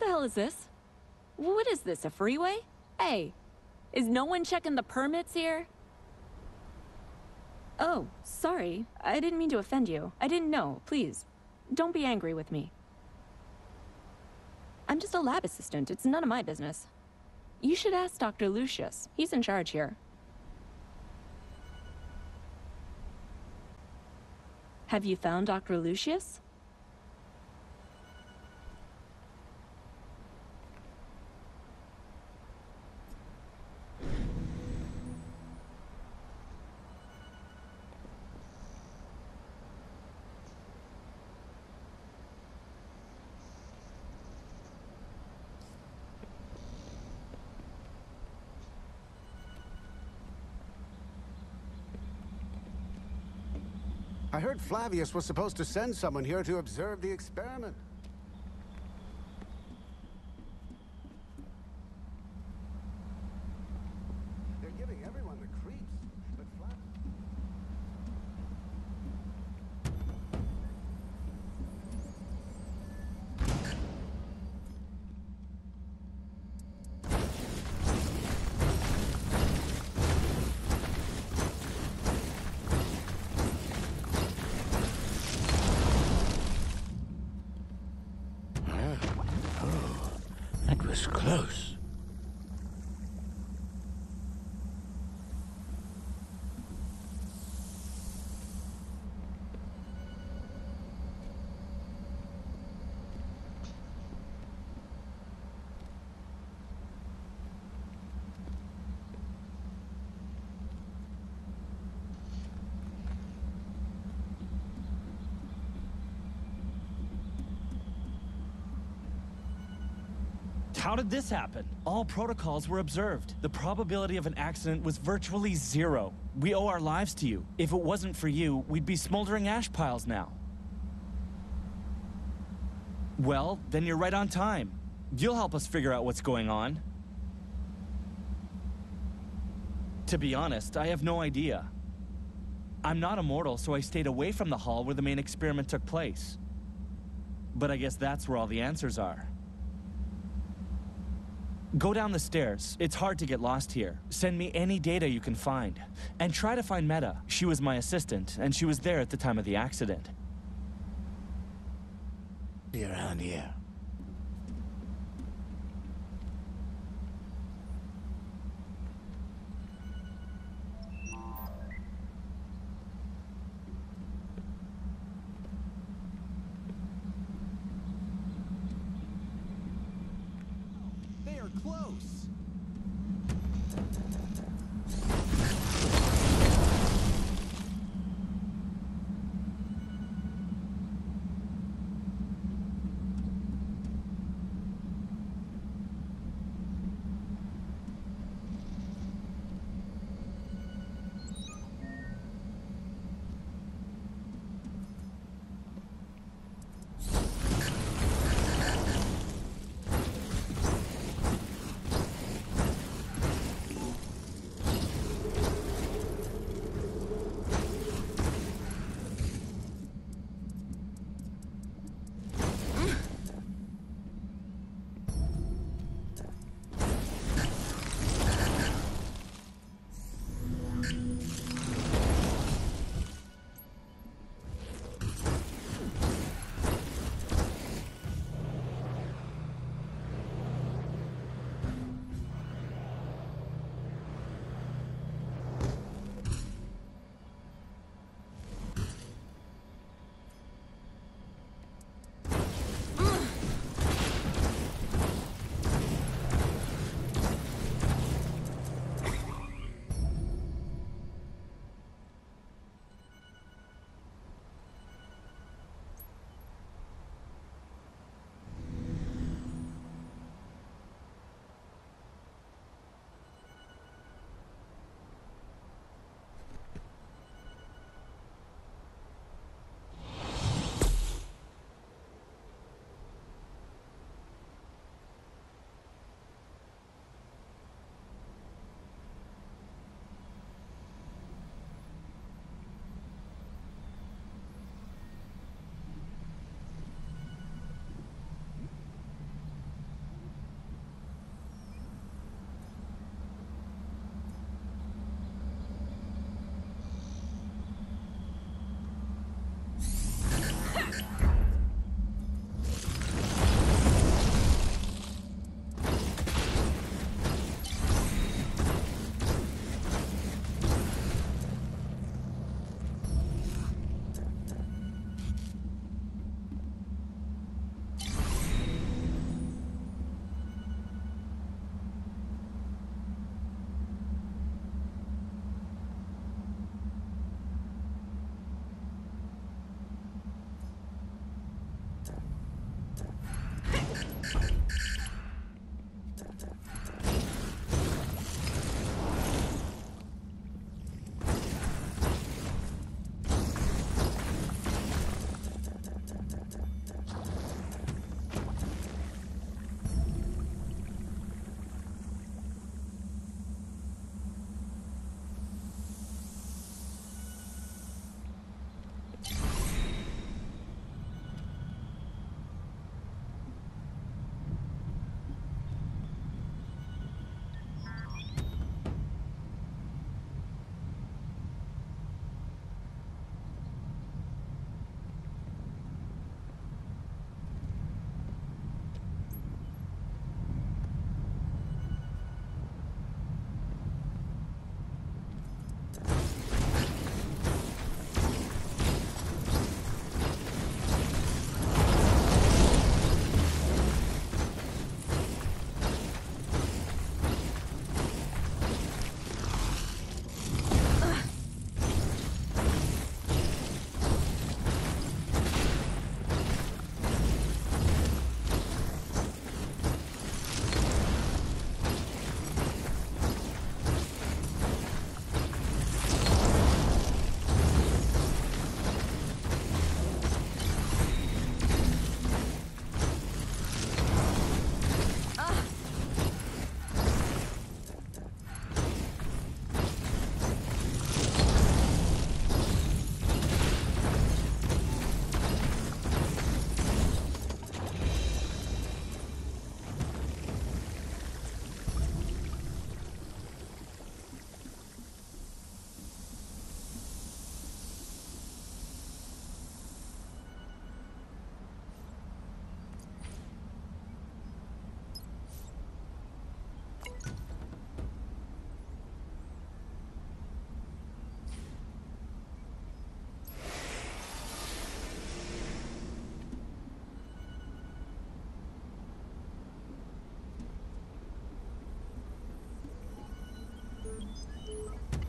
the hell is this? What is this, a freeway? Hey, is no one checking the permits here? Oh, sorry. I didn't mean to offend you. I didn't know. Please, don't be angry with me. I'm just a lab assistant. It's none of my business. You should ask Dr. Lucius. He's in charge here. Have you found Dr. Lucius? I heard Flavius was supposed to send someone here to observe the experiment. They're giving everyone the creeps, but That was close. How did this happen? All protocols were observed. The probability of an accident was virtually zero. We owe our lives to you. If it wasn't for you, we'd be smoldering ash piles now. Well, then you're right on time. You'll help us figure out what's going on. To be honest, I have no idea. I'm not immortal, so I stayed away from the hall where the main experiment took place. But I guess that's where all the answers are. Go down the stairs. It's hard to get lost here. Send me any data you can find. And try to find Meta. She was my assistant, and she was there at the time of the accident. Be around here. close.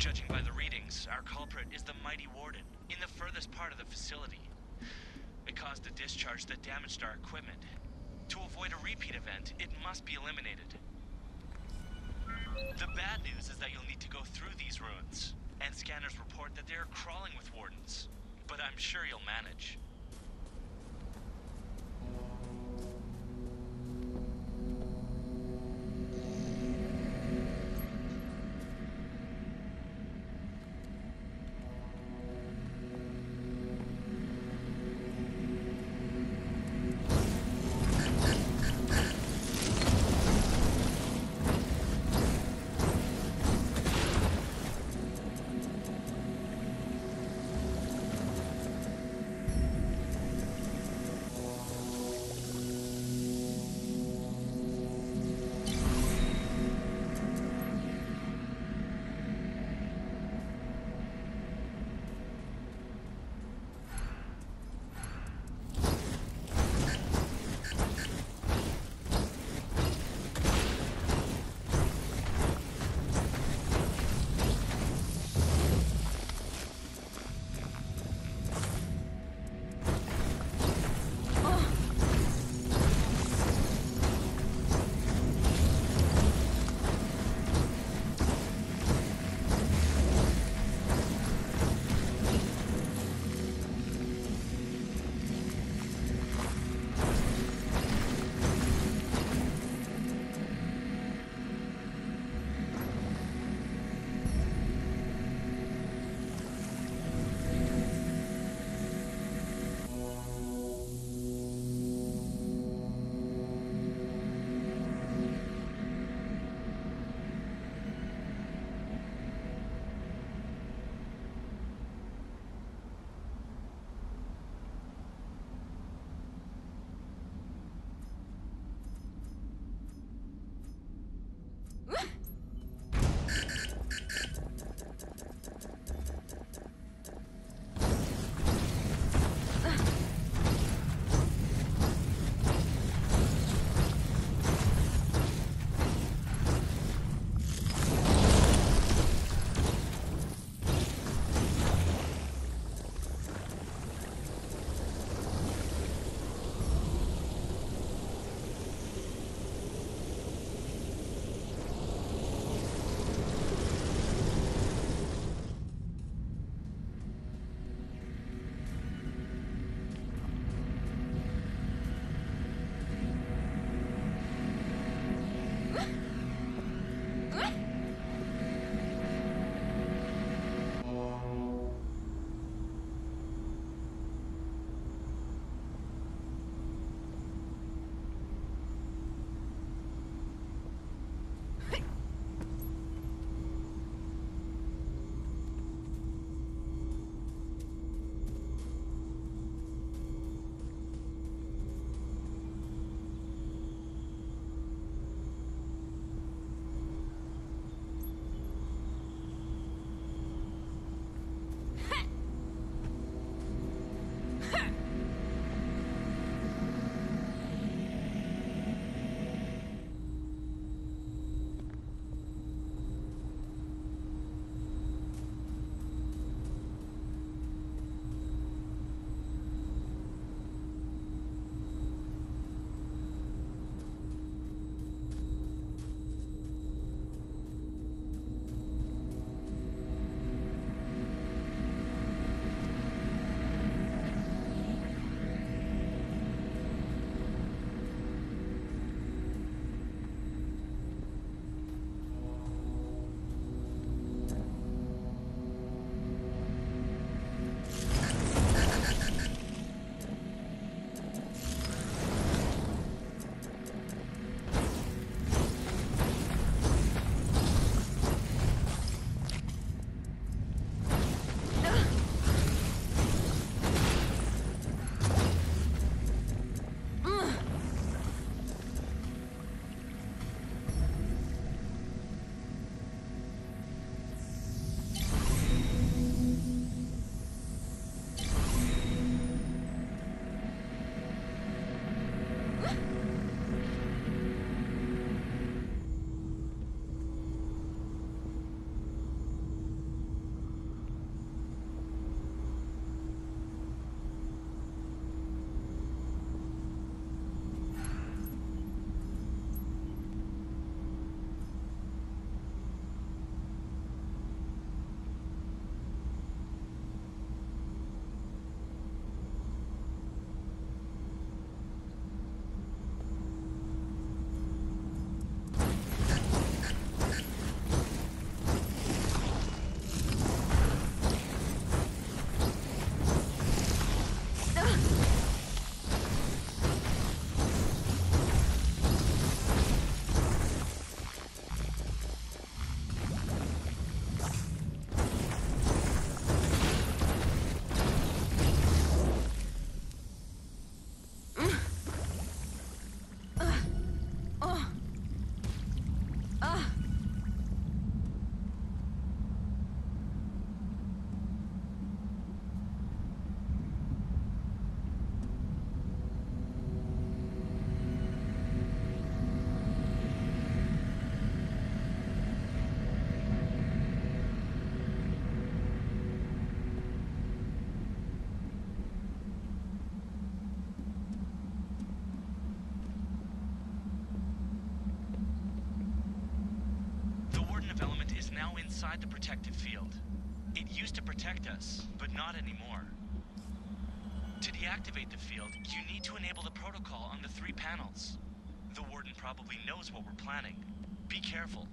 Judging by the readings, our culprit is the mighty Warden, in the furthest part of the facility. It caused a discharge that damaged our equipment. To avoid a repeat event, it must be eliminated. The bad news is that you'll need to go through these ruins, and scanners report that they are crawling with Wardens. But I'm sure you'll manage. element is now inside the protective field. It used to protect us, but not anymore. To deactivate the field, you need to enable the protocol on the 3 panels. The Warden probably knows what we're planning. Be careful.